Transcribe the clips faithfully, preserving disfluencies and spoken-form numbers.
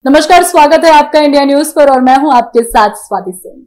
नमस्कार, स्वागत है आपका इंडिया न्यूज पर और मैं हूं आपके साथ स्वाति सिंह।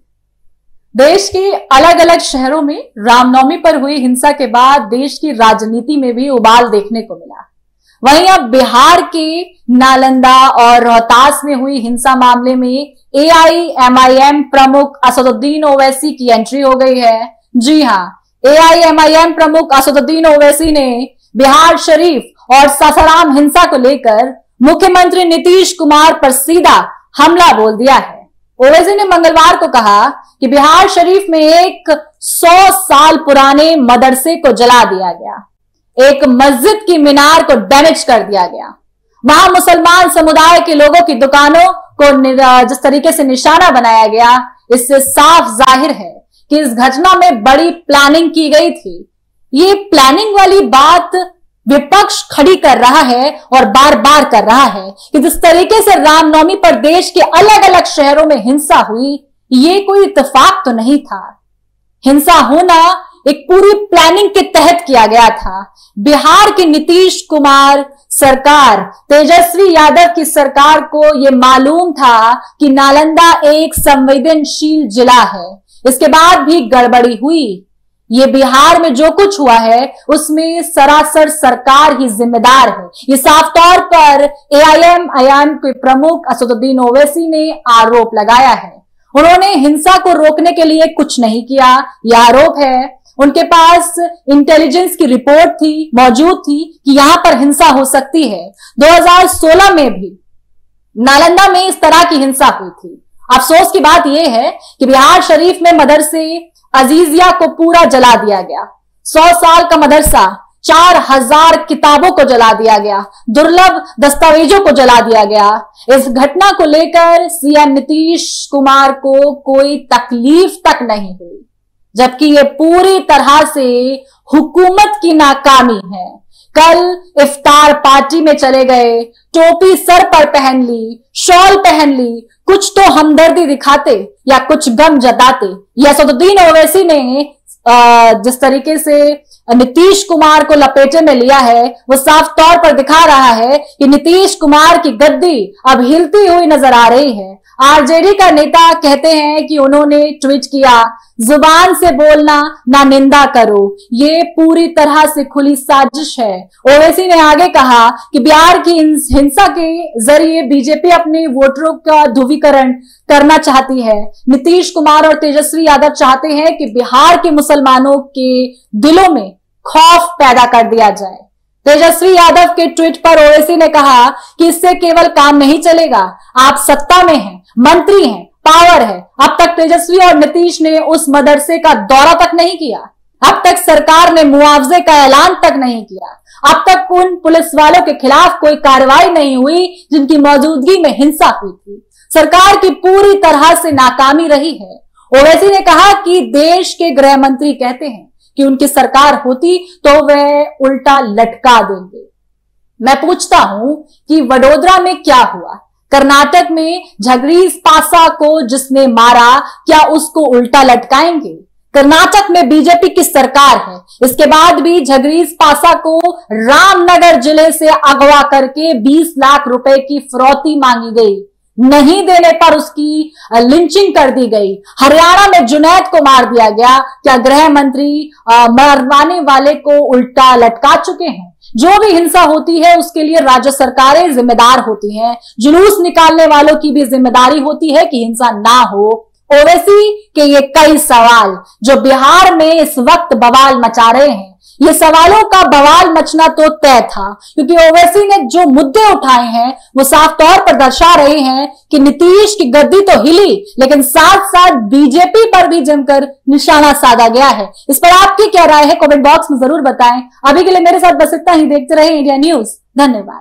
देश के अलग अलग शहरों में रामनवमी पर हुई हिंसा के बाद देश की राजनीति में भी उबाल देखने को मिला। वहीं अब बिहार के नालंदा और रोहतास में हुई हिंसा मामले में ए आई एम आई एम प्रमुख असदुद्दीन ओवैसी की एंट्री हो गई है। जी हां, ए आई एम आई एम प्रमुख असदुद्दीन ओवैसी ने बिहार शरीफ और सासाराम हिंसा को लेकर मुख्यमंत्री नीतीश कुमार पर सीधा हमला बोल दिया है। ओवैसी ने मंगलवार को कहा कि बिहार शरीफ में एक सौ साल पुराने मदरसे को जला दिया गया, एक मस्जिद की मीनार को डैमेज कर दिया गया, वहां मुसलमान समुदाय के लोगों की दुकानों को जिस तरीके से निशाना बनाया गया, इससे साफ जाहिर है कि इस घटना में बड़ी प्लानिंग की गई थी। ये प्लानिंग वाली बात विपक्ष खड़ी कर रहा है और बार बार कर रहा है कि जिस तरीके से रामनवमी पर देश के अलग अलग शहरों में हिंसा हुई, ये कोई इत्तेफाक तो नहीं था। हिंसा होना एक पूरी प्लानिंग के तहत किया गया था। बिहार के नीतीश कुमार सरकार, तेजस्वी यादव की सरकार को यह मालूम था कि नालंदा एक संवेदनशील जिला है, इसके बाद भी गड़बड़ी हुई। ये बिहार में जो कुछ हुआ है उसमें सरासर सरकार ही जिम्मेदार है। ये साफ तौर पर ए आई एम आई एम के प्रमुख असदुद्दीन ओवैसी ने आरोप लगाया है। उन्होंने हिंसा को रोकने के लिए कुछ नहीं किया, यह आरोप है। उनके पास इंटेलिजेंस की रिपोर्ट थी, मौजूद थी कि यहां पर हिंसा हो सकती है। दो हज़ार सोलह में भी नालंदा में इस तरह की हिंसा हुई थी। अफसोस की बात यह है कि बिहार शरीफ में मदरसे अजीजिया को पूरा जला दिया गया। सौ साल का मदरसा, चार हजार किताबों को जला दिया गया, दुर्लभ दस्तावेजों को जला दिया गया। इस घटना को लेकर सी एम नीतीश कुमार को कोई तकलीफ तक नहीं हुई, जबकि ये पूरी तरह से हुकूमत की नाकामी है। कल इफ्तार पार्टी में चले गए, टोपी सर पर पहन ली, शॉल पहन ली, कुछ तो हमदर्दी दिखाते या कुछ गम जताते। यह असदुद्दीन ओवैसी ने जिस तरीके से नीतीश कुमार को लपेटे में लिया है, वो साफ तौर पर दिखा रहा है कि नीतीश कुमार की गद्दी अब हिलती हुई नजर आ रही है। आर जे डी का नेता कहते हैं कि उन्होंने ट्वीट किया, जुबान से बोलना ना निंदा करो, ये पूरी तरह से खुली साजिश है। ओवैसी ने आगे कहा कि बिहार की हिंसा के जरिए बीजेपी अपने वोटरों का ध्रुवीकरण करना चाहती है। नीतीश कुमार और तेजस्वी यादव चाहते हैं कि बिहार के मुसलमानों के दिलों में खौफ पैदा कर दिया जाए। तेजस्वी यादव के ट्वीट पर ओवैसी ने कहा कि इससे केवल काम नहीं चलेगा, आप सत्ता में हैं, मंत्री हैं, पावर है। अब तक तेजस्वी और नीतीश ने उस मदरसे का दौरा तक नहीं किया, अब तक सरकार ने मुआवजे का ऐलान तक नहीं किया, अब तक उन पुलिस वालों के खिलाफ कोई कार्रवाई नहीं हुई जिनकी मौजूदगी में हिंसा हुई थी। सरकार की पूरी तरह से नाकामी रही है। ओवैसी ने कहा कि देश के गृह मंत्री कहते हैं कि उनकी सरकार होती तो वह उल्टा लटका देंगे। मैं पूछता हूं कि वडोदरा में क्या हुआ? कर्नाटक में जगदीश पासा को जिसने मारा, क्या उसको उल्टा लटकाएंगे? कर्नाटक में बीजेपी की सरकार है, इसके बाद भी जगदीश पासा को रामनगर जिले से अगवा करके बीस लाख रुपए की फिरौती मांगी गई, नहीं देने पर उसकी लिंचिंग कर दी गई। हरियाणा में जुनैद को मार दिया गया, क्या गृह मंत्री मरवाने वाले को उल्टा लटका चुके हैं? जो भी हिंसा होती है उसके लिए राज्य सरकारें जिम्मेदार होती हैं, जुलूस निकालने वालों की भी जिम्मेदारी होती है कि हिंसा ना हो। ओवैसी के ये कई सवाल जो बिहार में इस वक्त बवाल मचा रहे हैं, ये सवालों का बवाल मचना तो तय था, क्योंकि ओवैसी ने जो मुद्दे उठाए हैं वो साफ तौर पर दर्शा रहे हैं कि नीतीश की गद्दी तो हिली, लेकिन साथ साथ बीजेपी पर भी जमकर निशाना साधा गया है। इस पर आपकी क्या राय है? कमेंट बॉक्स में जरूर बताएं। अभी के लिए मेरे साथ बस इतना ही। देखते रहे इंडिया न्यूज। धन्यवाद।